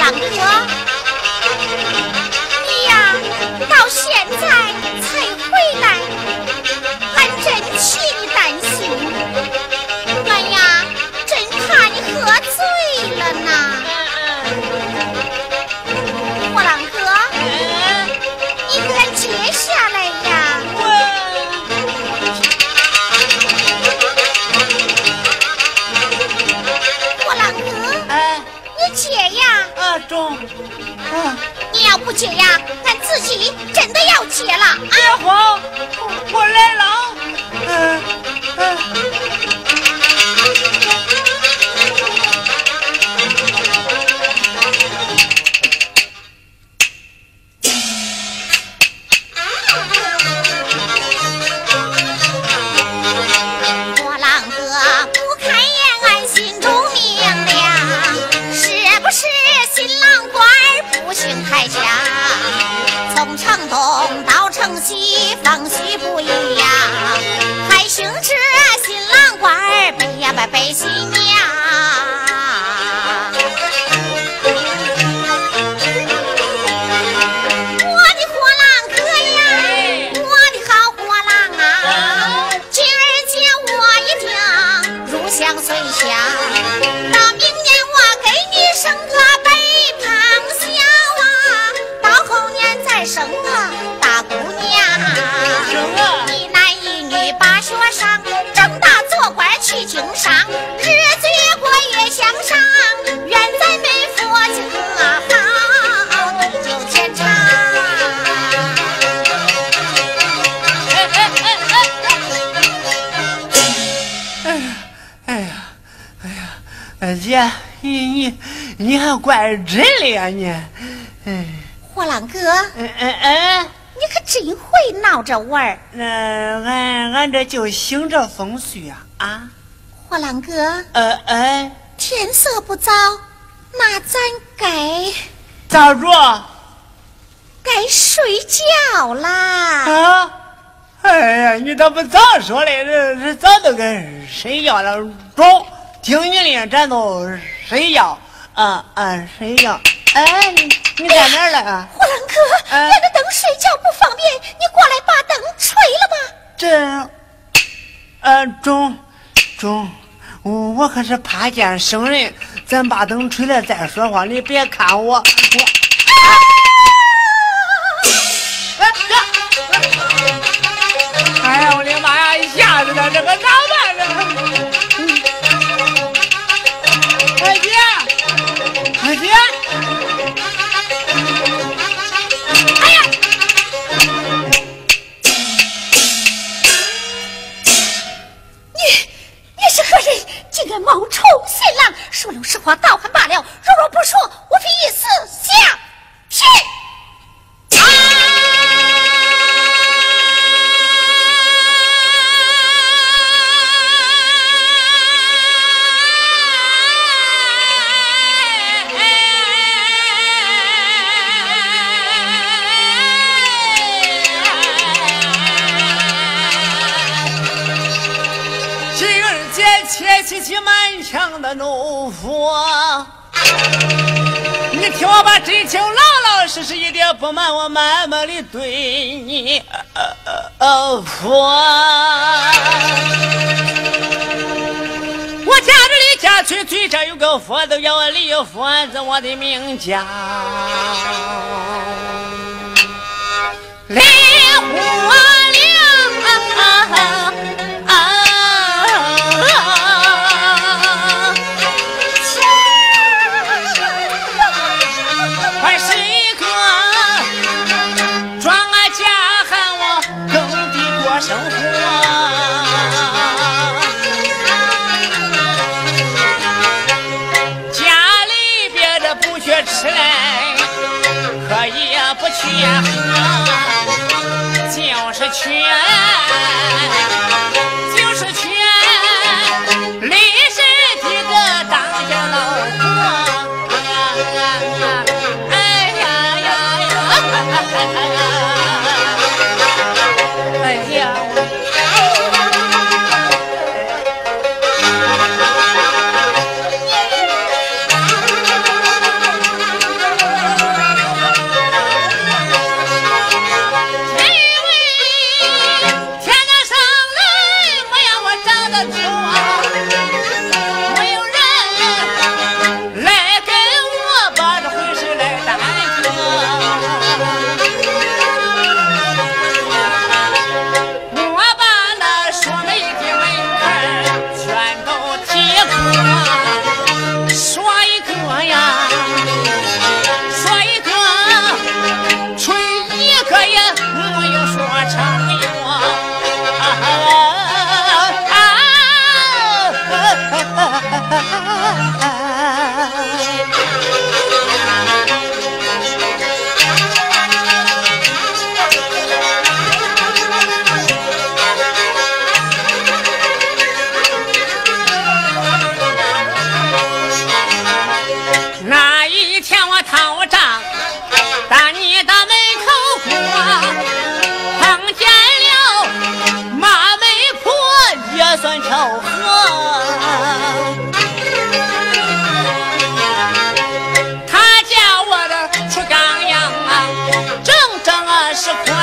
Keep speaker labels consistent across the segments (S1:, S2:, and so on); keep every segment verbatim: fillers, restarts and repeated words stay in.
S1: 郎哥，你呀，到现在才回来，俺真替你担心。俺呀，真怕你喝醉了呢。火郎哥，你给俺接下来呀！火郎哥，
S2: 哎，
S1: 你接呀！
S2: 啊，中，啊，
S1: 你要不接呀，俺自己真的要接了。
S2: 二黄，我来了。嗯嗯。
S1: 火郎哥不开眼，俺心中明亮，是不是新郎官不幸太强？从城东到城西，方序不一样，还兴致新郎官背呀背背新娘。相随想，到明年我给你生个北胖小啊，到后年再生个大姑娘。一男一女把学上，长大做官去经商，日子越过越向上，愿咱们夫妻和好，地久天长。
S2: 姐，你你你还怪真的呀你！哎，
S1: 火郎哥，
S2: 哎哎哎，
S1: 你可真会闹着玩儿。
S2: 那俺俺这就行这风水啊啊！
S1: 火郎哥，
S2: 呃哎，
S1: 天色不早，那咱该
S2: 咋着？
S1: 该睡觉啦！
S2: 啊！哎呀，你咋不早说嘞？这这早都该睡觉了，中。听你的，咱都睡觉，啊啊，睡觉。哎，你你在哪儿了啊？
S1: 火郎哥，俺的灯睡觉不方便，你过来把灯吹了吧。
S2: 这，呃，中中，我我可是怕见生人，咱把灯吹了再说话，你别看我，我。啊！哎呀，我的妈呀！一下子的这个咋办呢？二姐，二姐，哎呀！
S1: 你你是何人？竟敢冒充新郎！说老实话，倒还罢了；如若不说，我必以死相拼！
S2: 切起满腔的怒火，你听我把真情老老实实一点不瞒我，慢慢的对你呃呃说。我家这里家村村上有个佛，都叫我李佛子，我的名叫李火亮。生活家里边的不缺吃来，可也不缺喝，就是缺就是缺历史的个当家老婆。哎呀呀呀！哎呀！ 天我讨账，打你的门口过，碰见了马媒婆也算巧合。他叫我的出刚阳啊，整整二十块，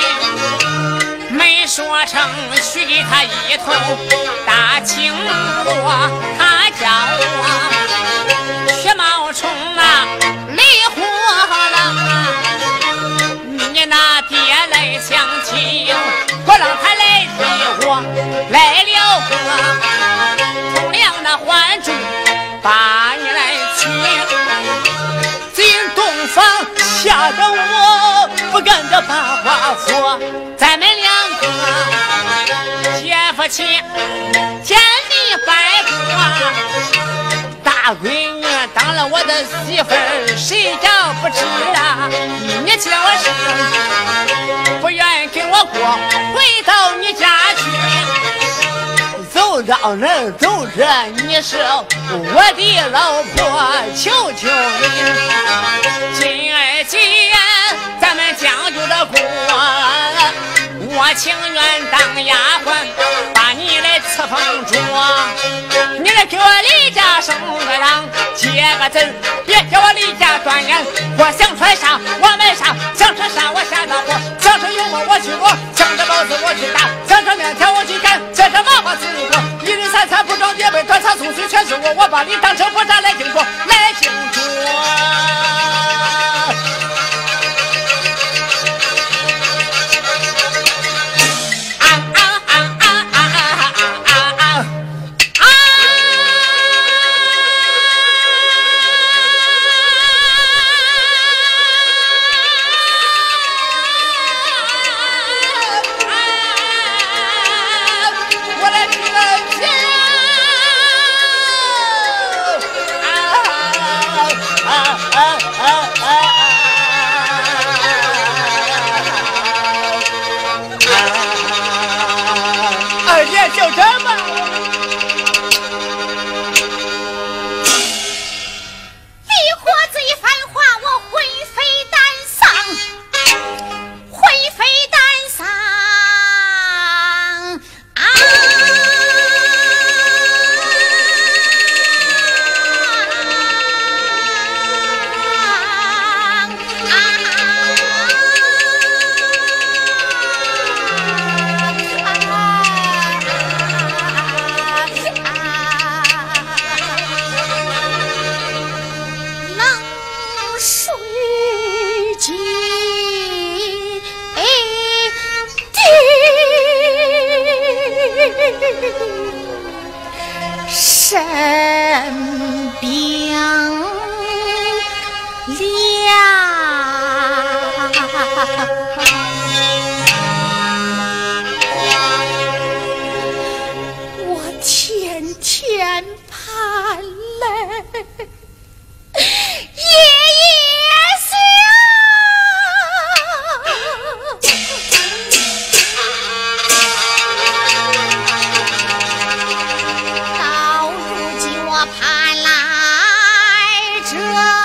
S2: 没说成许给他一头大青锅，他叫我血冒充啊离火了啊！你那爹来相亲，我让他来替我来了个同样的还珠，把你来娶进洞房，吓得我不敢这把话说。咱们两个姐夫亲见你拜过，大闺女当了我的媳妇儿，谁叫不知啊？你叫我是不愿跟我过，回到你家去，走到哪儿都是你是我的老婆，求求你，今儿既然咱们讲究的过，我情愿当丫鬟，把你来伺奉着，你来给我离家生个郎，接个字儿，别叫我离家断言。我想穿上我买上，想吃啥我下到货，想吃油馍我去过，想吃包子我去打，想吃面条我去干，想吃麻花自己过，一日三餐不装叠被，端茶送水全是我，我把你当成火柴来敬着，来敬着。生病了，我天天盼来夜夜想，到如今我盼来这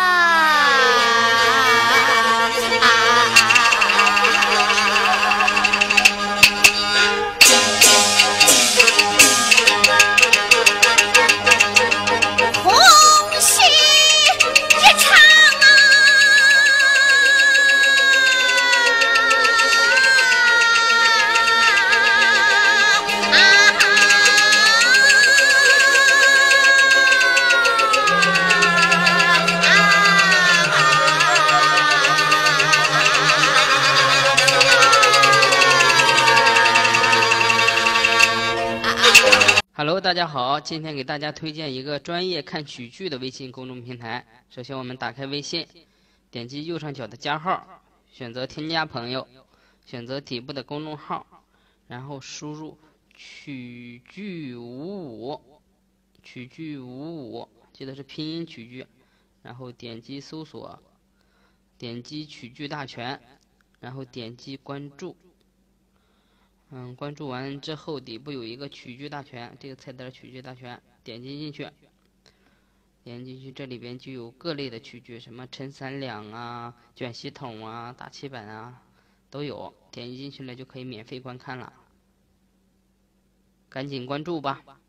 S3: Hello， 大家好，今天给大家推荐一个专业看曲剧的微信公众平台。首先我们打开微信，点击右上角的加号，选择添加朋友，选择底部的公众号，然后输入曲剧五五，曲剧五五，记得是拼音曲剧，然后点击搜索，点击曲剧大全，然后点击关注。嗯，关注完之后，底部有一个曲剧大全，这个菜单曲剧大全，点击进去， 点进去，这里边就有各类的曲剧，什么陈三两啊、卷系统啊、大棋本啊，都有。点进去了就可以免费观看了，赶紧关注吧。